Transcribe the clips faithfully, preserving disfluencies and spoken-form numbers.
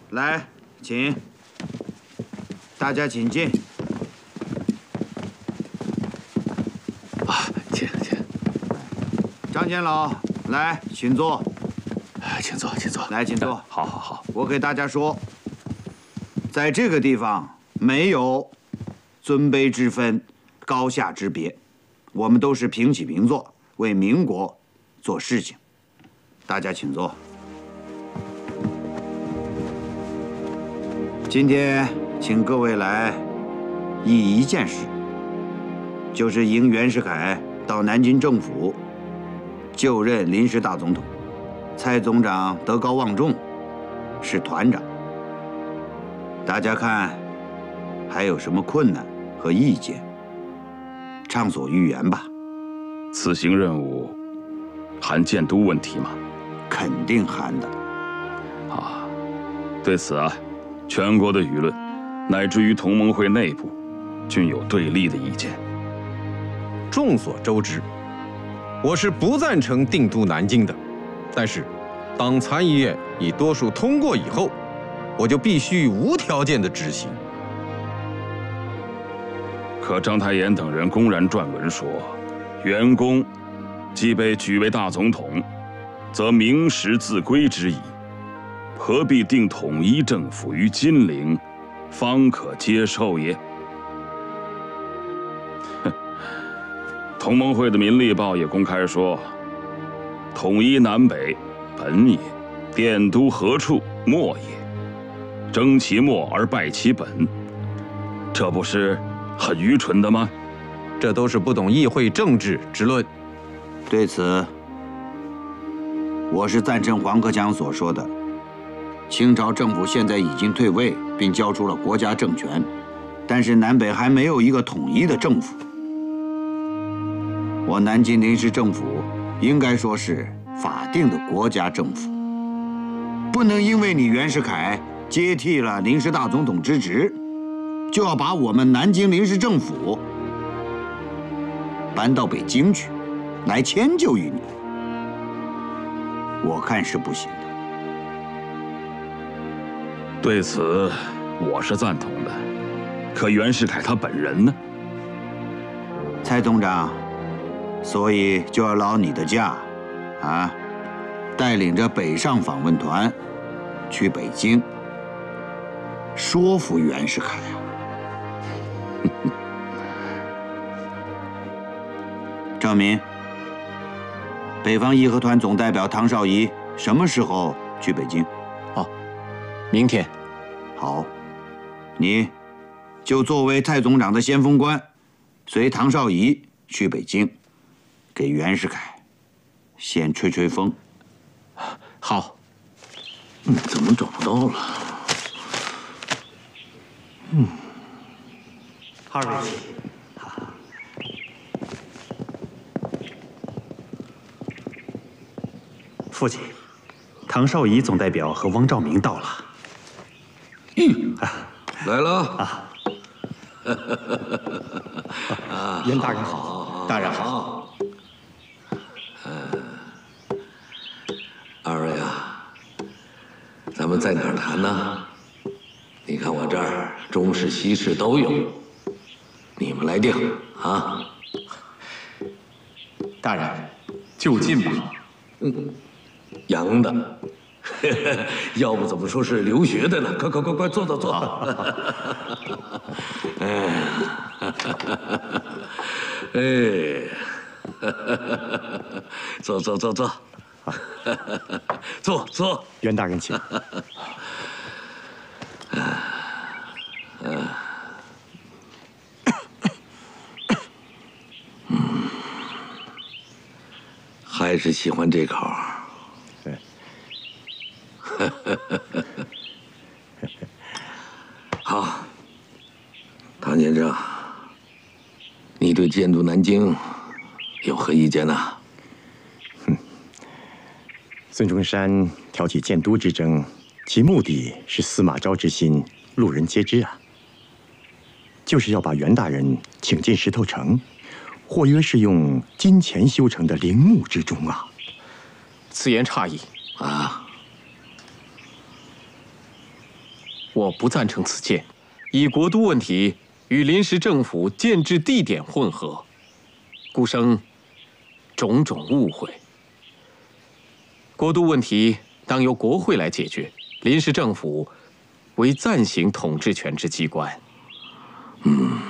来，请，大家请进。 啊，请请。 张监老，来，请坐。 请坐，请坐。 来，请坐。 好，好，好。 我给大家说，在这个地方没有尊卑之分、高下之别，我们都是平起平坐，为民国做事情。大家请坐。今天请各位来议一件事，就是迎袁世凯到南京政府就任临时大总统。蔡总长德高望重，是团长。大家看，还有什么困难和意见，畅所欲言吧。 此行任务含建都问题吗？ 肯定含的。 啊，对此啊，全国的舆论，乃至于同盟会内部，均有对立的意见。 众所周知，我是不赞成定都南京的。但是，当参议院以多数通过以后，我就必须无条件的执行。 可章太炎等人公然撰文说，袁公既被举为大总统，则名实自归之矣，何必定统一政府于金陵，方可接受也？哼，同盟会的《民力报》也公开说，统一南北，本也；奠都何处，末也。争其末而败其本，这不是很愚蠢的吗？ 这都是不懂议会政治之论。 对此，我是赞成黄克强所说的，清朝政府现在已经退位，并交出了国家政权，但是南北还没有一个统一的政府。我南京临时政府应该说是法定的国家政府，不能因为你袁世凯接替了临时大总统之职，就要把我们南京临时政府搬到北京去，来迁就于你。我看是不行的。 对此，我是赞同的。可袁世凯他本人呢？ 蔡总长，所以就要劳你的驾，啊，带领着北上访问团去北京，说服袁世凯啊。赵民，北方义和团总代表唐绍仪什么时候去北京？ 哦，明天。 好，你就作为蔡总长的先锋官，随唐绍仪去北京，给袁世凯先吹吹风。 好。 嗯，怎么找不到了？嗯， 二位请。父亲，唐绍仪总代表和汪兆铭到了。 咦， 啊， 来了啊！ 啊， 袁大人好，大人好。 嗯，二位啊，咱们在哪儿谈呢？你看我这儿中式、西式都有，你们来定啊。 大人，就近吧。 嗯。洋的，要不怎么说是留学的呢？快快快快，坐坐坐！哎，哎，坐坐坐坐，坐坐。 袁大人请。 嗯，还是喜欢这口。好，唐先生，你对建都南京有何意见呢？ 哼，孙中山挑起建都之争，其目的是司马昭之心，路人皆知啊，就是要把袁大人请进石头城，或曰是用金钱修成的陵墓之中啊。 此言差矣啊。 我不赞成此建，以国都问题与临时政府建制地点混合，故生种种误会。国都问题当由国会来解决，临时政府为暂行统治权之机关。 嗯，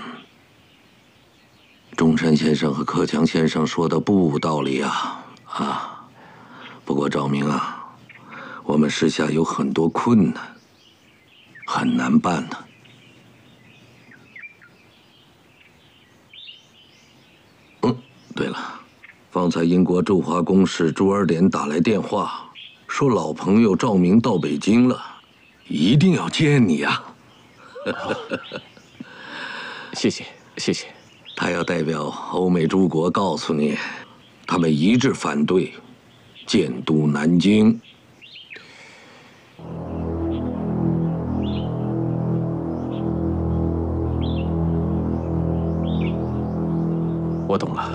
中山先生和克强先生说的不无道理啊啊！不过赵明啊，我们时下有很多困难，很难办呢。嗯，对了，方才英国驻华公使朱尔典打来电话，说老朋友赵明到北京了，一定要见你啊！ 谢谢，谢谢。 他要代表欧美诸国告诉你，他们一致反对建都南京。 我懂了。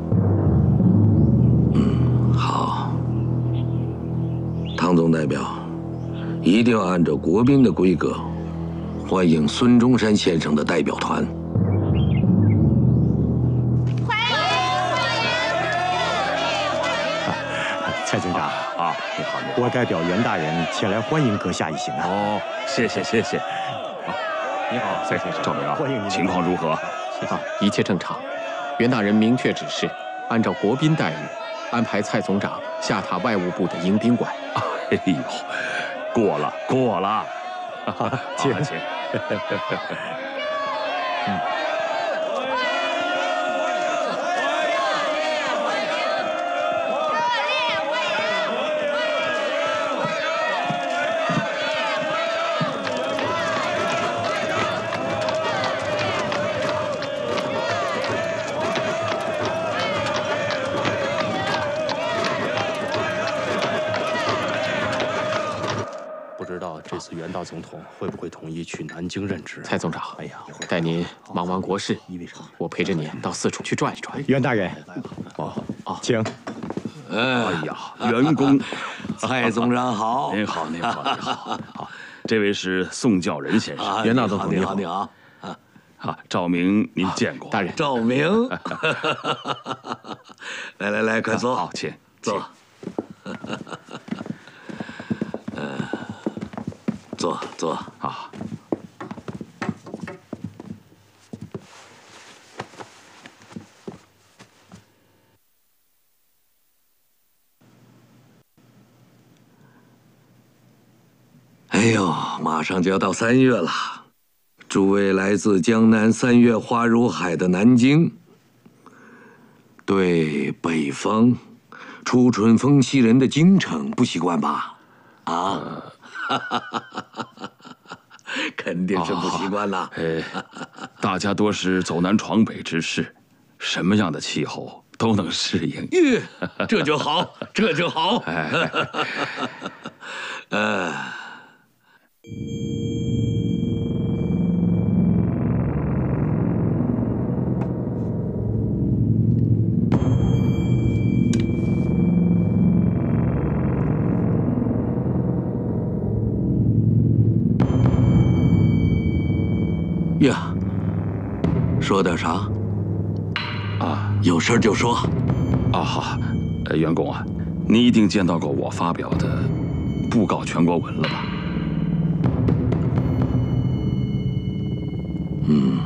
嗯，好。汤总代表，一定要按照国宾的规格，欢迎孙中山先生的代表团。 蔡总长啊，你好，你好，我代表袁大人前来欢迎阁下一行啊。 哦，谢谢谢谢。 你好，蔡先生， 赵明啊， 欢迎您。 情况如何？ 啊，一切正常。袁大人明确指示，按照国宾待遇，安排蔡总长下榻外务部的迎宾馆。 哎呦，过了过了。 好，请请。 嗯。 这次袁大总统会不会同意去南京任职？ 蔡总长，哎呀，待您忙完国事，我陪着您到四处去转一转。 袁大人，哦哦，请。 哎呀，袁公， 蔡总长好， 您好，您好，您好。好，这位是宋教仁先生。 袁大总统你好，你好。 啊，赵明您见过？ 大人， 赵明。来来来，快坐。 好，请坐。呃。坐坐啊！ 哎呦，马上就要到三月了，诸位来自江南三月花如海的南京，对北方初春风袭人的京城不习惯吧？啊？肯定是不习惯啦。 呃，大家多是走南闯北之士，什么样的气候都能适应。 耶，这就好，这就好。哎，呃。呀，说点啥？ 啊， 有事就说。 啊好，呃，袁公啊，你一定见到过我发表的布告全国文了吧？ 嗯。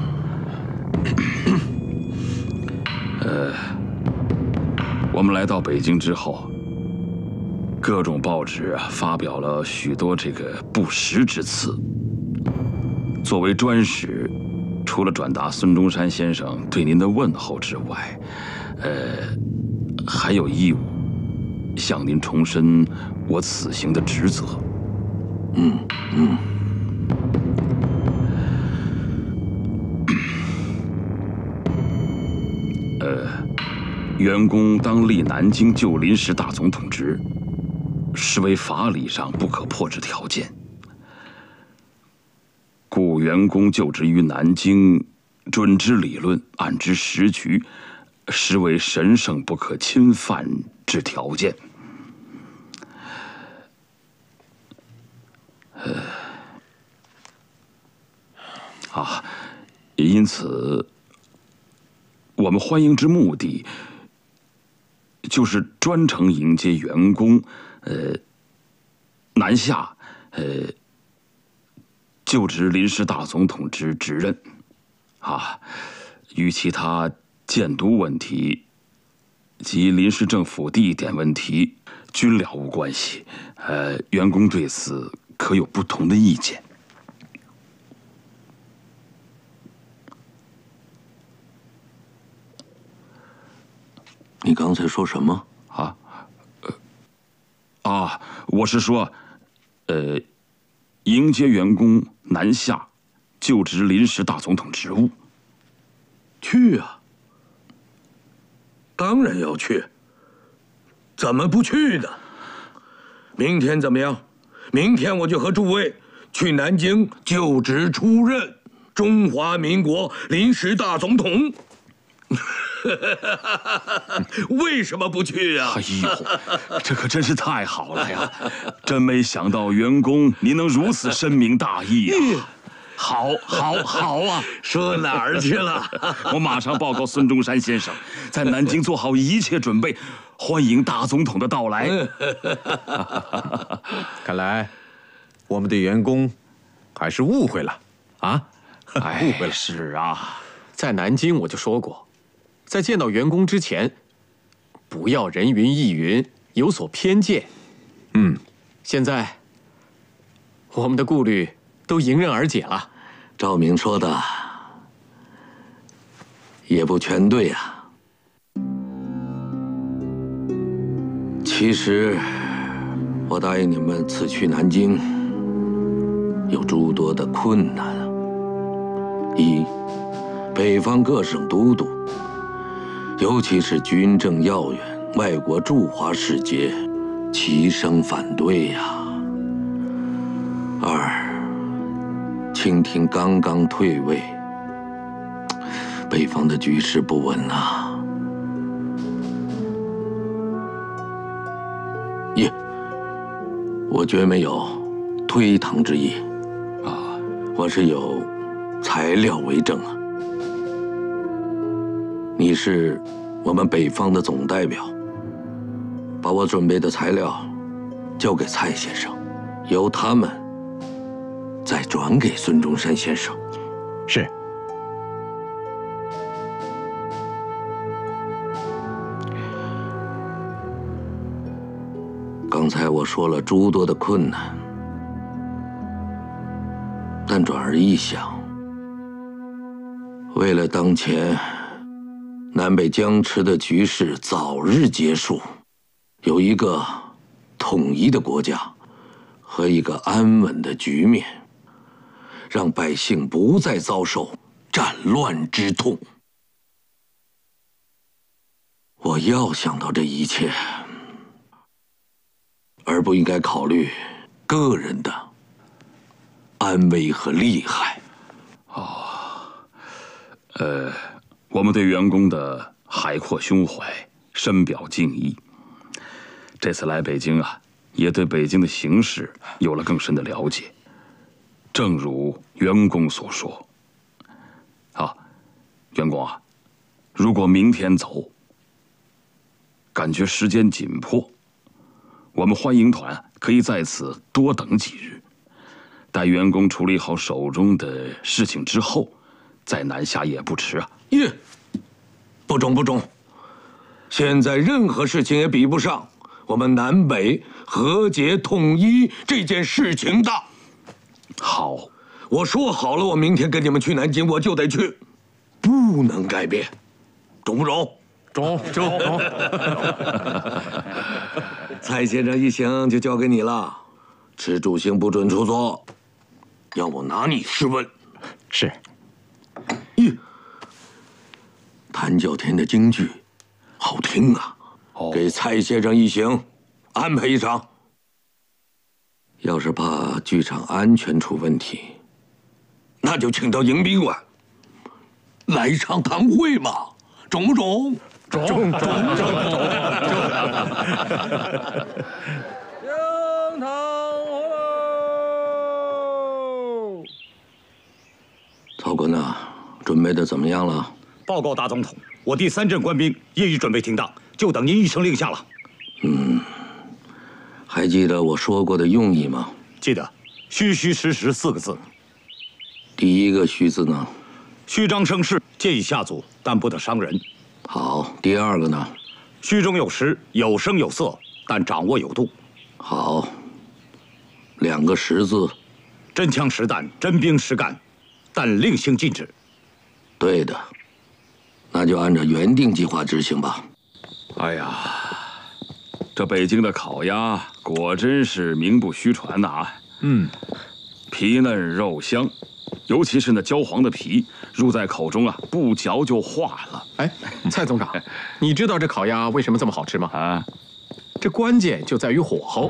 呃，我们来到北京之后，各种报纸啊发表了许多这个不实之词。作为专使，除了转达孙中山先生对您的问候之外，呃，还有义务向您重申我此行的职责。 嗯嗯。 呃，袁公当立南京旧临时大总统职，实为法理上不可破之条件。故袁公就职于南京，准知理论，按知时局，实为神圣不可侵犯之条件。呃， 啊，因此，我们欢迎之目的，就是专程迎接员工，呃，南下，呃，就职临时大总统之职任，啊，与其他建都问题及临时政府地点问题均了无关系。呃，员工对此可有不同的意见？ 你刚才说什么？ 啊，呃，啊，我是说，呃，迎接员工南下，就职临时大总统职务。 去啊！当然要去，怎么不去呢？明天怎么样？明天我就和诸位去南京就职出任中华民国临时大总统。为什么不去呀？ 哎呦，这可真是太好了呀！真没想到员工您能如此深明大义啊！好，好，好啊！ 说哪儿去了？ 我马上报告孙中山先生，在南京做好一切准备，欢迎大总统的到来。 看来我们对员工还是误会了啊！ 哎， 误会了。 是啊， 在南京我就说过，在见到员工之前，不要人云亦云，有所偏见。 嗯， 现在我们的顾虑都迎刃而解了。 赵明说的也不全对啊。其实我答应你们此去南京有诸多的困难。一，北方各省都督，尤其是军政要员、外国驻华使节，齐声反对呀。二，清廷刚刚退位，北方的局势不稳啊。耶，我绝没有推搪之意啊，我是有材料为证啊。你是我们北方的总代表，把我准备的材料交给蔡先生，由他们再转给孙中山先生。 是。 刚才我说了诸多的困难，但转而一想，为了当前南北僵持的局势早日结束，有一个统一的国家和一个安稳的局面，让百姓不再遭受战乱之痛。我要想到这一切，而不应该考虑个人的安危和利害。 哦，呃，我们对员工的海阔胸怀深表敬意。这次来北京啊，也对北京的形势有了更深的了解。正如员工所说，啊，员工啊，如果明天走，感觉时间紧迫，我们欢迎团可以在此多等几日，待员工处理好手中的事情之后，再南下也不迟啊。 耶，不中不中，现在任何事情也比不上我们南北和解统一这件事情大。 好， 我说好了，我明天跟你们去南京，我就得去，不能改变，中不中？ 中中。 蔡先生一行就交给你了，吃住行不准出错，要我拿你试问。 是。 咦，谭教天的京剧好听啊， 哦、 给蔡先生一行安排一场。要是怕剧场安全出问题，那就请到迎宾馆来一场堂会嘛，中不中？ 中中中中。 迎堂喽！ 曹准备的怎么样了？ 报告大总统，我第三镇官兵业已准备停当，就等您一声令下了。 嗯，还记得我说过的用意吗？ 记得，虚虚实实四个字。 第一个虚字呢？ 虚张声势，借以下足，但不得伤人。 好，第二个呢？ 虚中有实，有声有色，但掌握有度。 好，两个实字。 真枪实弹，真兵实干，但令行禁止。 对的，那就按照原定计划执行吧。 哎呀，这北京的烤鸭果真是名不虚传呐啊！ 嗯， 皮嫩肉香，尤其是那焦黄的皮，入在口中啊，不嚼就化了。 哎，蔡总长，你知道这烤鸭为什么这么好吃吗？ 啊， 这关键就在于火候。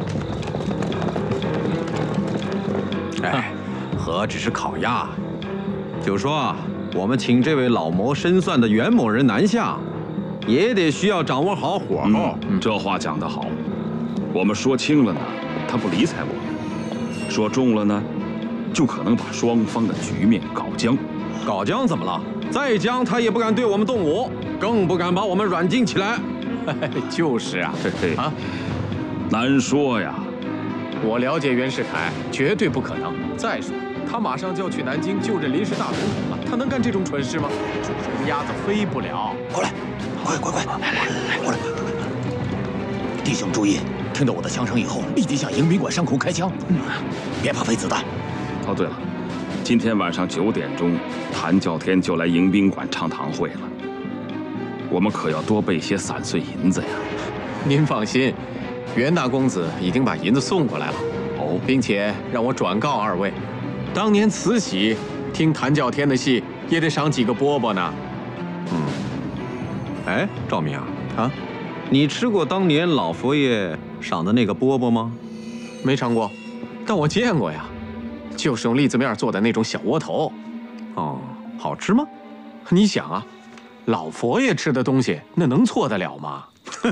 哎，何止是烤鸭，就说啊，我们请这位老谋深算的袁某人南下，也得需要掌握好火候。 嗯，这话讲得好。我们说轻了呢，他不理睬我们；说重了呢，就可能把双方的局面搞僵。 搞僵怎么了？再僵，他也不敢对我们动武，更不敢把我们软禁起来。 就是啊， 嘿嘿啊， 难说呀。 我了解袁世凯，绝对不可能。再说，他马上就要去南京就任临时大总统了，他能干这种蠢事吗？煮熟的鸭子飞不了。 过来，快快快，来来来，过来！弟兄注意，听到我的枪声以后，立即向迎宾馆上空开枪，别怕飞子弹。 哦，对了，今天晚上九点钟，谭教天就来迎宾馆唱堂会了。我们可要多备些散碎银子呀。 您放心。袁大公子已经把银子送过来了， 哦， 并且让我转告二位，当年慈禧听谭教天的戏也得赏几个饽饽呢。 嗯，哎，赵明啊，啊，你吃过当年老佛爷赏的那个饽饽吗？ 没尝过，但我见过呀，就是用栗子面做的那种小窝头。 哦，好吃吗？ 你想啊，老佛爷吃的东西那能错得了吗？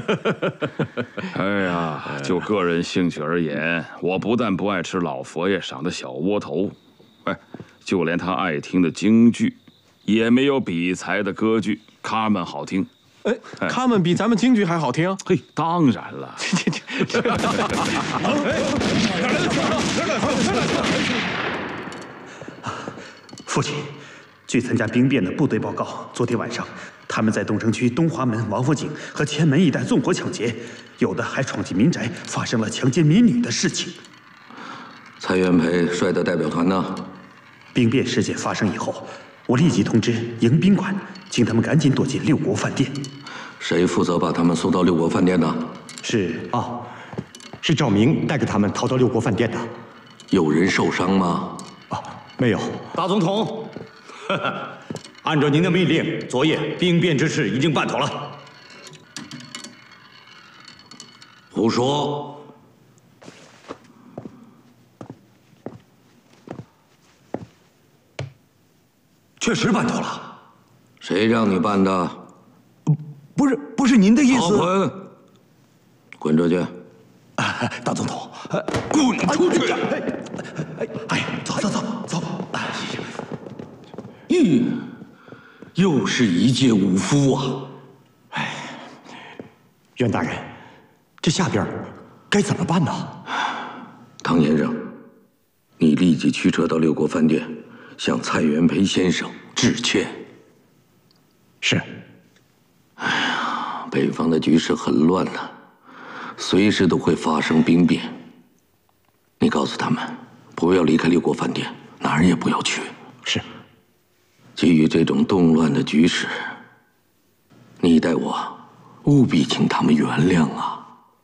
哎呀，就个人兴趣而言，我不但不爱吃老佛爷赏的小窝头，哎，就连他爱听的京剧，也没有比才的歌剧《卡门》好听。 哎，他们比咱们京剧还好听？ 嘿，当然了。 这这这， 父亲，据参加兵变的部队报告，昨天晚上他们在东城区东华门、王府井和前门一带纵火抢劫，有的还闯进民宅，发生了强奸民女的事情。 蔡元培率的代表团呢？ 兵变事件发生以后，我立即通知迎宾馆，请他们赶紧躲进六国饭店。 谁负责把他们送到六国饭店的？ 是哦，是赵明带着他们逃到六国饭店的。 有人受伤吗？ 哦，没有。 大总统，按照您的命令，昨夜兵变之事已经办妥了。 胡说！ 确实办妥了。 谁让你办的？ 不是，不是您的意思。 郝坤，滚出去！ 啊，大总统， 滚出去！ 哎，哎，走走走走。 咦，又是一介武夫啊！ 哎，袁大人，这下边该怎么办呢？ 唐先生，你立即驱车到六国饭店，向蔡元培先生致歉。 是。 哎呀，北方的局势很乱呐，随时都会发生兵变。你告诉他们，不要离开六国饭店，哪儿也不要去。 是。 基于这种动乱的局势，你代我务必请他们原谅啊。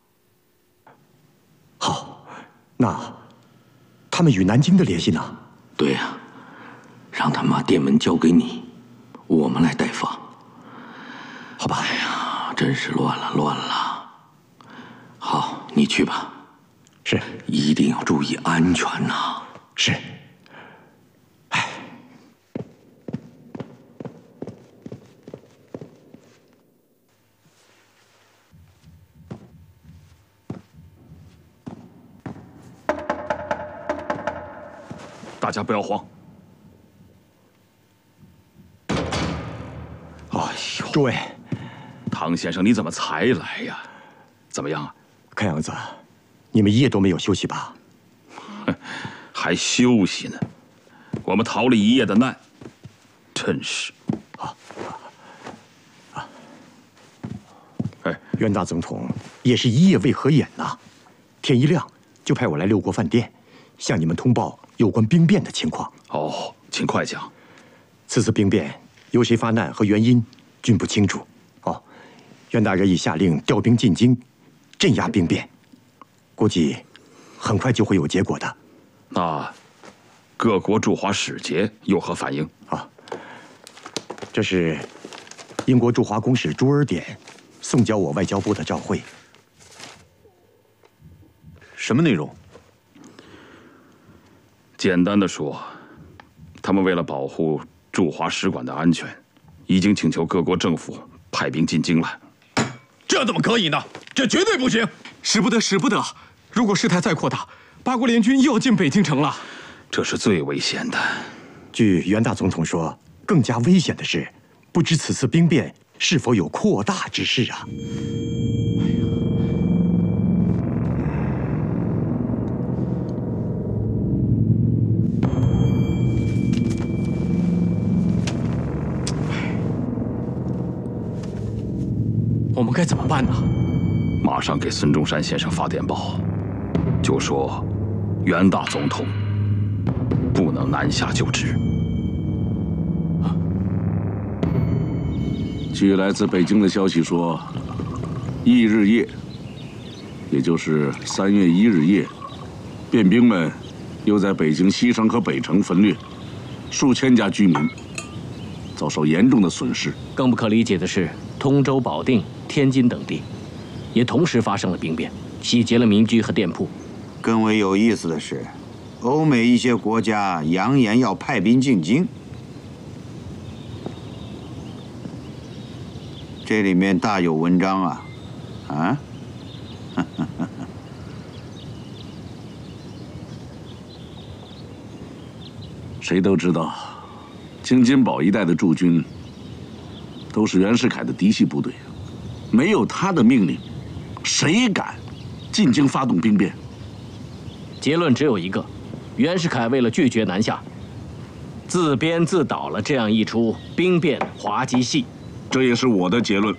好，那他们与南京的联系呢？ 对呀、啊，让他们把店门交给你，我们来代发。 好吧。 哎呀，真是乱了，乱了。好，你去吧。 是。 一定要注意安全呐、啊。 是。 大家不要慌。 诸位， 唐先生，你怎么才来呀？怎么样？ 看样子，你们一夜都没有休息吧？ 还休息呢？我们逃了一夜的难，真是。啊啊！哎，袁大总统也是一夜未合眼呐，天一亮就派我来六国饭店，向你们通报有关兵变的情况。 哦，请快讲。 此次兵变由谁发难和原因，均不清楚。哦，袁大人已下令调兵进京，镇压兵变，估计很快就会有结果的。 那各国驻华使节有何反应？ 啊，这是英国驻华公使朱尔典送交我外交部的照会。 什么内容？ 简单的说，他们为了保护驻华使馆的安全，已经请求各国政府派兵进京了。 这怎么可以呢？这绝对不行！ 使不得，使不得！如果事态再扩大，八国联军又要进北京城了。 这是最危险的。 据袁大总统说，更加危险的是，不知此次兵变是否有扩大之势啊！ 我们该怎么办呢？ 马上给孙中山先生发电报，就说袁大总统不能南下就职。 据来自北京的消息说，翌日夜，也就是三月一日夜，便兵们又在北京西城和北城分掠，数千家居民遭受严重的损失。 更不可理解的是，通州、保定、天津等地也同时发生了兵变，洗劫了民居和店铺。 更为有意思的是，欧美一些国家扬言要派兵进京，这里面大有文章啊！啊？ 谁都知道，京津保一带的驻军都是袁世凯的嫡系部队，没有他的命令，谁敢进京发动兵变？ 结论只有一个：袁世凯为了拒绝南下，自编自导了这样一出兵变滑稽戏。 这也是我的结论。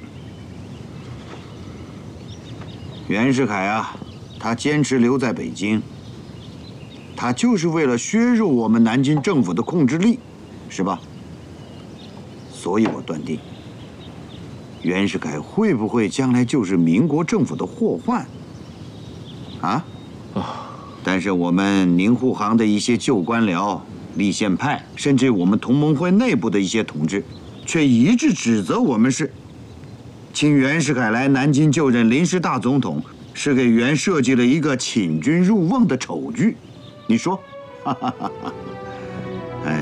袁世凯啊，他坚持留在北京，他就是为了削弱我们南京政府的控制力，是吧？所以我断定，袁世凯会不会将来就是民国政府的祸患？啊？但是我们宁沪杭的一些旧官僚、立宪派，甚至我们同盟会内部的一些同志，却一致指责我们是请袁世凯来南京就任临时大总统，是给袁设计了一个请君入瓮的丑剧。你说？哈哈哈哈！哎，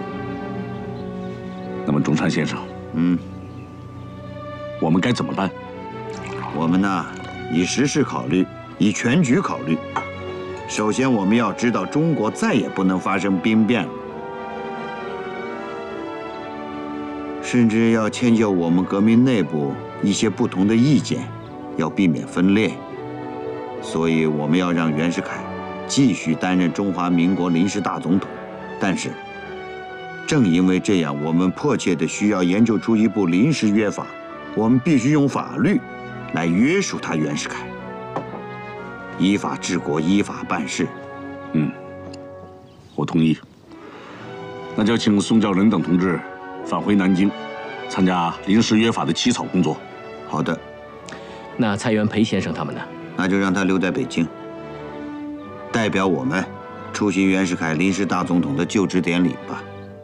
那么中山先生， 嗯， 我们该怎么办？ 我们呢，以时事考虑，以全局考虑。首先，我们要知道中国再也不能发生兵变了，甚至要迁就我们革命内部一些不同的意见，要避免分裂。所以，我们要让袁世凯继续担任中华民国临时大总统。但是，正因为这样，我们迫切的需要研究出一部临时约法，我们必须用法律来约束他袁世凯。依法治国，依法办事。 嗯，我同意。那就请宋教仁等同志返回南京，参加临时约法的起草工作。 好的。 那蔡元培先生他们呢？ 那就让他留在北京，代表我们出席袁世凯临时大总统的就职典礼吧。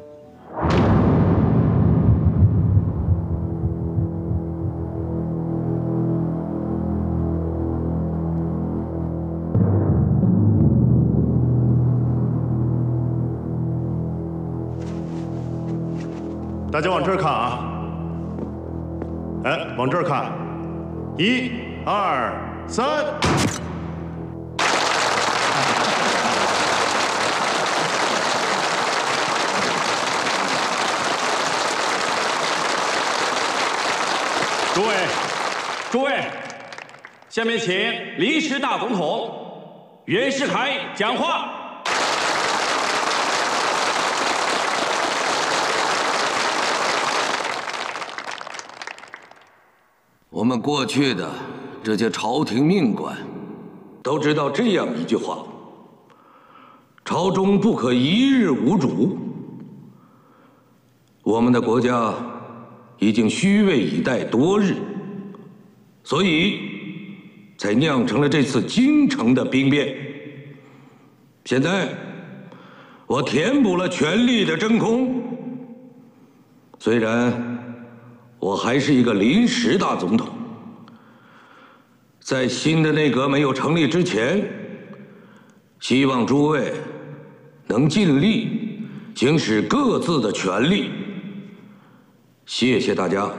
大家往这儿看啊！哎，往这儿看，一、二、三。 诸位，诸位，下面请临时大总统袁世凯讲话。 我们过去的这些朝廷命官都知道这样一句话：朝中不可一日无主。我们的国家已经虚位以待多日，所以才酿成了这次京城的兵变。现在我填补了权力的真空，虽然我还是一个临时大总统，在新的内阁没有成立之前，希望诸位能尽力行使各自的权利。谢谢大家。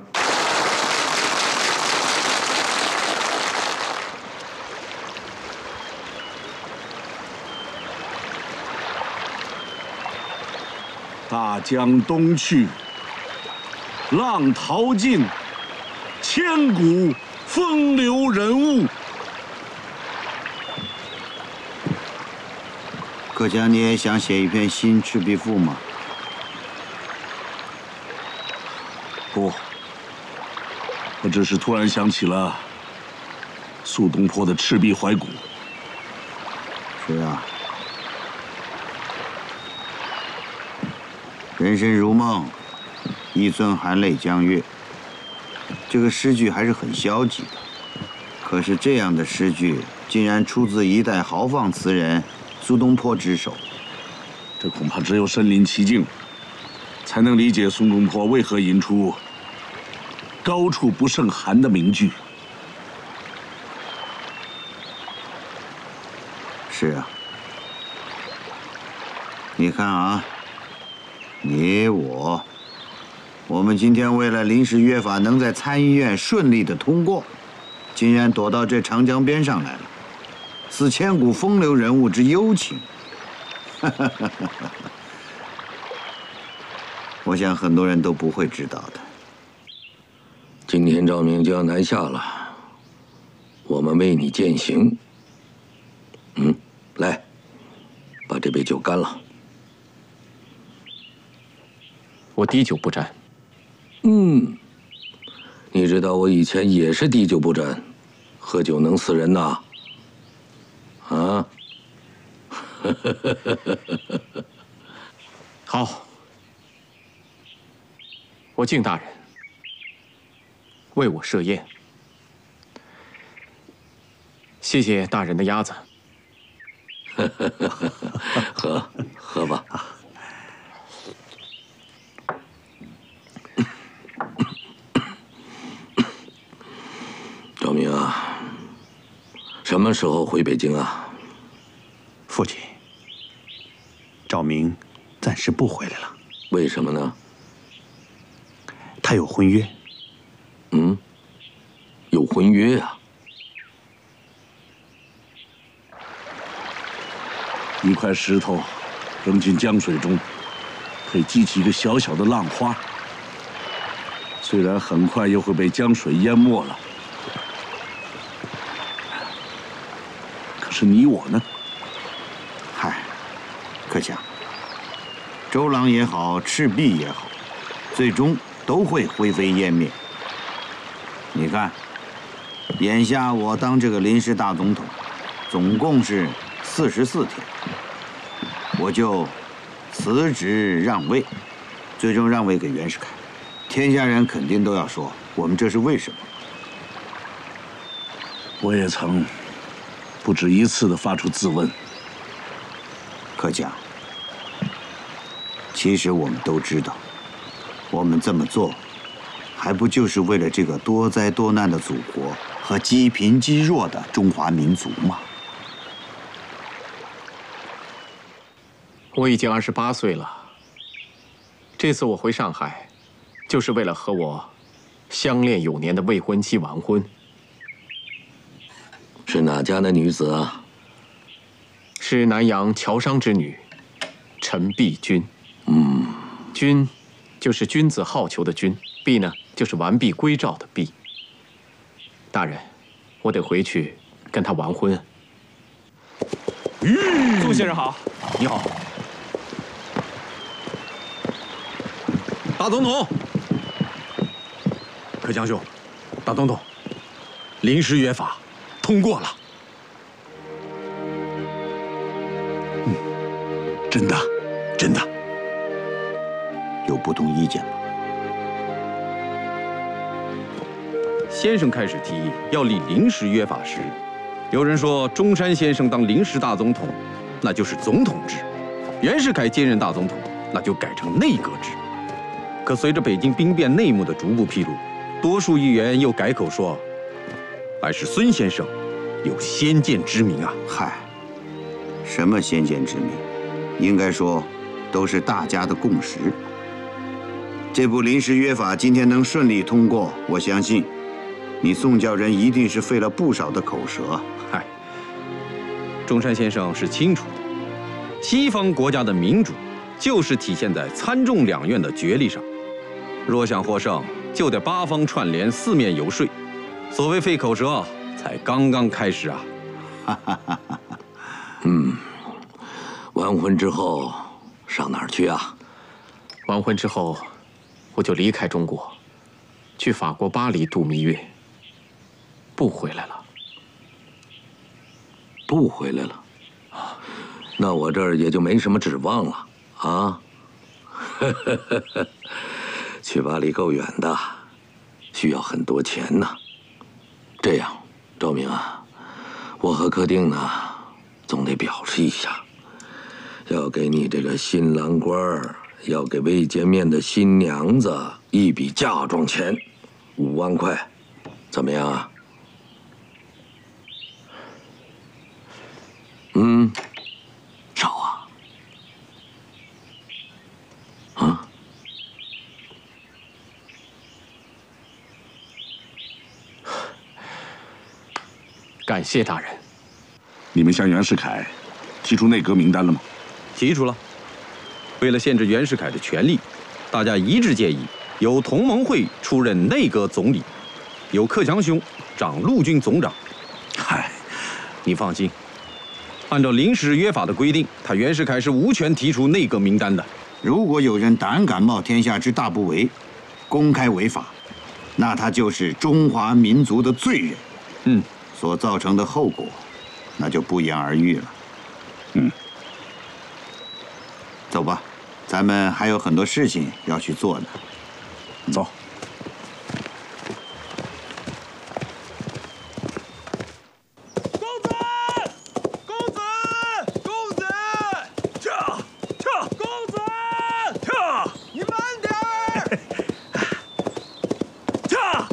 大江东去，浪淘尽，千古风流人物。 阁下，你也想写一篇新《赤壁赋》吗？ 不，我只是突然想起了苏东坡的《赤壁怀古》。 是啊，人生如梦，一寸含泪江月。这个诗句还是很消极的，可是这样的诗句竟然出自一代豪放词人苏东坡之手。 这恐怕只有身临其境，才能理解苏东坡为何吟出“高处不胜寒”的名句。 是啊，你看啊，你我，我们今天为了临时约法能在参议院顺利的通过，竟然躲到这长江边上来了，似千古风流人物之幽情。我想很多人都不会知道的。 今天赵明就要南下了，我们为你饯行。嗯，来，把这杯酒干了。 我滴酒不沾。 嗯，你知道我以前也是滴酒不沾，喝酒能死人呐。啊？ 好，我敬大人为我设宴，谢谢大人的鸭子。 喝喝吧。赵明啊，什么时候回北京啊？ 父亲，赵明暂时不回来了。 为什么呢？ 他有婚约。 嗯，有婚约啊。 一块石头扔进江水中，可以激起一个小小的浪花，虽然很快又会被江水淹没了，可是你我呢？ 嗨，阁下，周郎也好，赤壁也好，最终都会灰飞烟灭。你看，眼下我当这个临时大总统，总共是四十四天，我就辞职让位，最终让位给袁世凯。天下人肯定都要说我们这是为什么。 我也曾不止一次地发出自问。 阁下，其实我们都知道，我们这么做，还不就是为了这个多灾多难的祖国和积贫积弱的中华民族吗？ 我已经二十八岁了，这次我回上海，就是为了和我相恋有年的未婚妻完婚。 是哪家的女子啊？ 是南阳侨商之女，陈璧君。 嗯， 君，就是君子好逑的君。 毕呢，就是完璧归赵的毕。大人，我得回去跟他完婚。 宋先生好， 你好，大总统，柯江兄，大总统，临时约法通过了。 嗯，真的， 真的。 有不同意见吗？ 先生开始提议要立临时约法时，有人说中山先生当临时大总统，那就是总统制；袁世凯接任大总统，那就改成内阁制。可随着北京兵变内幕的逐步披露，多数议员又改口说，还是孙先生有先见之明啊！ 嗨，什么先见之明？应该说，都是大家的共识。这部临时约法今天能顺利通过，我相信，你宋教仁一定是费了不少的口舌。 嗨，中山先生是清楚的，西方国家的民主就是体现在参众两院的决力上。若想获胜，就得八方串联，四面游说。所谓费口舌，才刚刚开始啊！ 哈哈哈哈。嗯，完婚之后上哪儿去啊？ 完婚之后，我就离开中国，去法国巴黎度蜜月，不回来了。 不回来了？那我这儿也就没什么指望了啊！去巴黎够远的，需要很多钱呢。这样，赵明啊，我和柯定呢，总得表示一下，要给你这个新郎官儿，要给未见面的新娘子一笔嫁妆钱，五万块，怎么样啊？嗯，少啊？啊？ 感谢大人。 你们向袁世凯提出内阁名单了吗？ 提出了。为了限制袁世凯的权力，大家一致建议由同盟会出任内阁总理，由克强兄掌陆军总长。嗨，你放心，按照临时约法的规定，他袁世凯是无权提出内阁名单的。 如果有人胆敢冒天下之大不韪，公开违法，那他就是中华民族的罪人。 嗯。 所造成的后果，那就不言而喻了。 嗯， 走吧，咱们还有很多事情要去做呢。 走。 公子，公子，公子，跳跳，公子跳，你慢点儿，跳。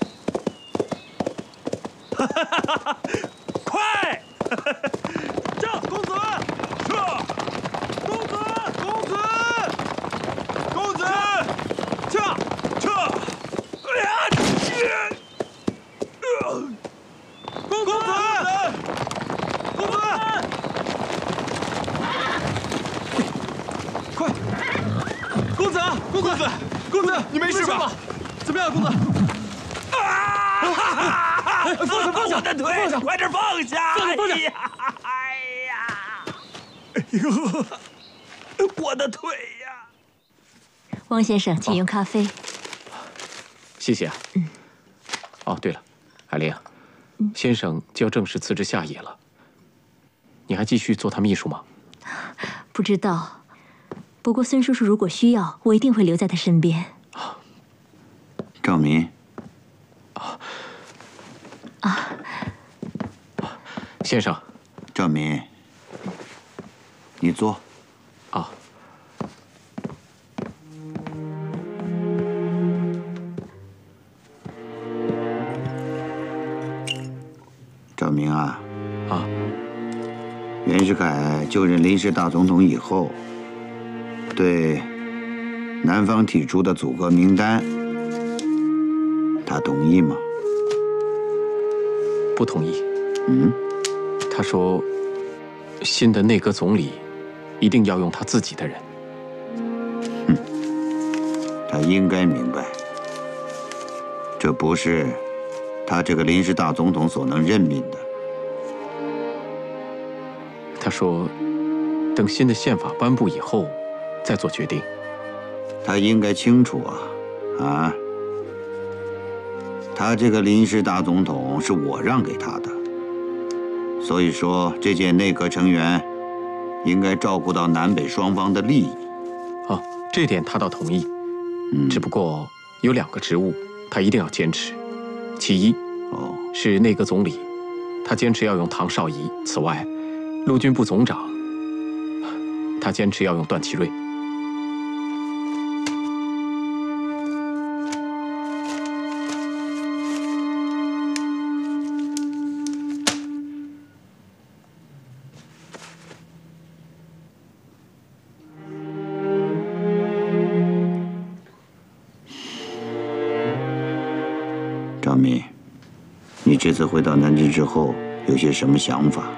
哈哈哈哈！快！这公子，这公子，公子，公子，这这，哎呀！公子，公子，快！公子，公子，公子，你没事吧？怎么样，公子？啊！放下，放下我的腿！放下，快点放下！放下，放下！哎呀，哎呦，我的腿呀！ 汪先生，请用咖啡。 谢谢啊。嗯。哦，对了，海玲，嗯、先生就要正式辞职下野了，你还继续做他秘书吗？ 不知道，不过孙叔叔如果需要，我一定会留在他身边。 赵民。 啊。啊，先生， 赵民，你坐。 啊。 赵明啊， 啊， 袁世凯就任临时大总统以后，对南方提出的组阁名单，他同意吗？ 不同意。 嗯， 他说，新的内阁总理一定要用他自己的人。 哼，他应该明白， 这不是他这个临时大总统所能任命的。 他说，等新的宪法颁布以后再做决定。 他应该清楚啊，啊，他这个临时大总统是我让给他的，所以说这届内阁成员应该照顾到南北双方的利益。 啊，这点他倒同意。嗯，只不过有两个职务他一定要坚持，其一，哦，是内阁总理，他坚持要用唐绍仪；此外，陆军部总长，他坚持要用段祺瑞。 张敏，你这次回到南京之后有些什么想法？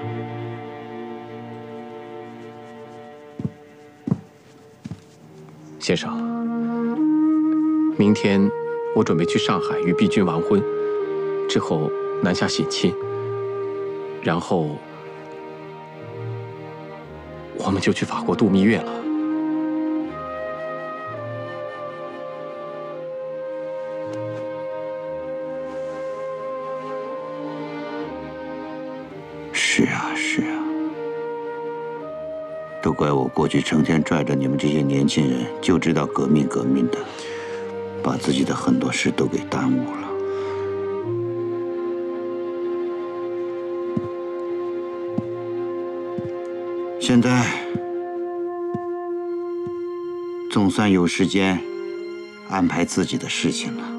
先生，明天我准备去上海与碧君完婚，之后南下省亲，然后我们就去法国度蜜月了。 是啊，是啊，都怪我过去成天拽着你们这些年轻人，就知道革命革命的，把自己的很多事都给耽误了。现在总算有时间安排自己的事情了。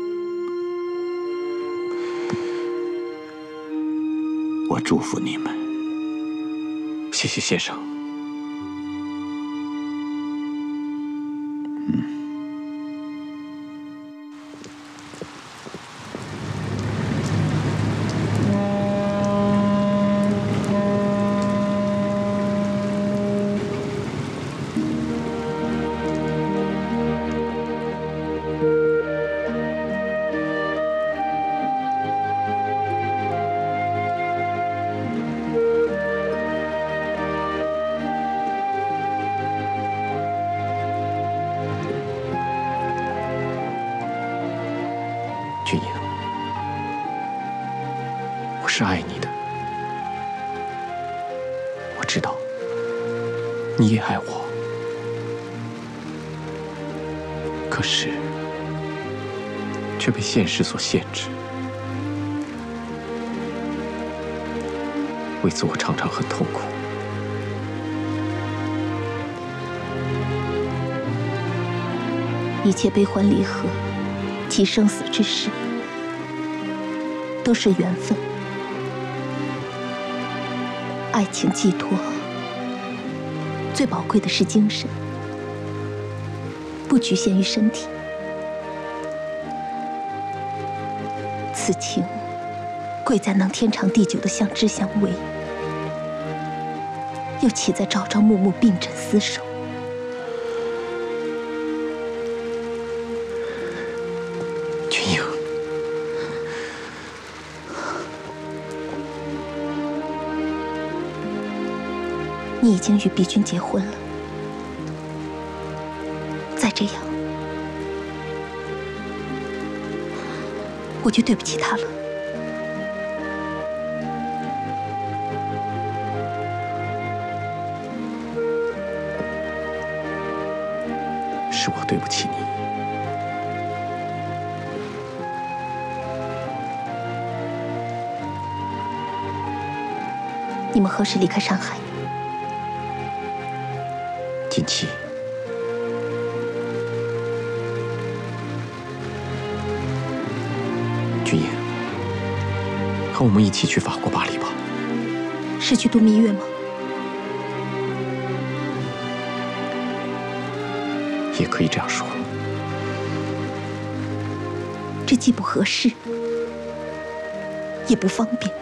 我祝福你们。 谢谢先生。俊英，我是爱你的，我知道你也爱我，可是却被现实所限制。为此我常常很痛苦。 一切悲欢离合及生死之事，都是缘分。爱情寄托最宝贵的是精神，不局限于身体。此情贵在能天长地久的相知相偎，又岂在朝朝暮暮并枕厮守？ 君英， 你已经与碧君结婚了，再这样，我就对不起他了。 是我对不起你。 你们何时离开上海？ 近期。君言，和我们一起去法国巴黎吧。 是去度蜜月吗？ 也可以这样说。 这既不合适，也不方便。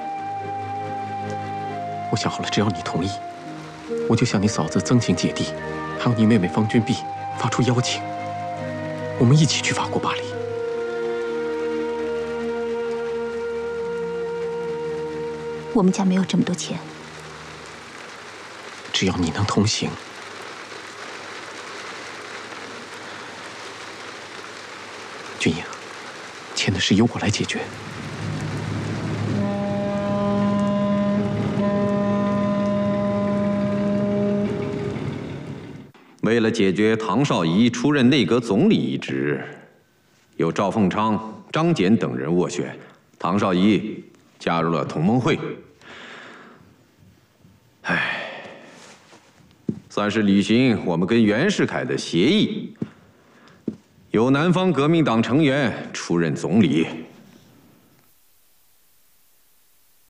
我想好了，只要你同意，我就向你嫂子曾晴姐弟，还有你妹妹方君碧发出邀请，我们一起去法国巴黎。 我们家没有这么多钱。 只要你能同行，军营，钱的事由我来解决。 为了解决唐绍仪出任内阁总理一职，由赵凤昌、张謇等人斡旋，唐绍仪加入了同盟会。唉，算是履行我们跟袁世凯的协议，由南方革命党成员出任总理。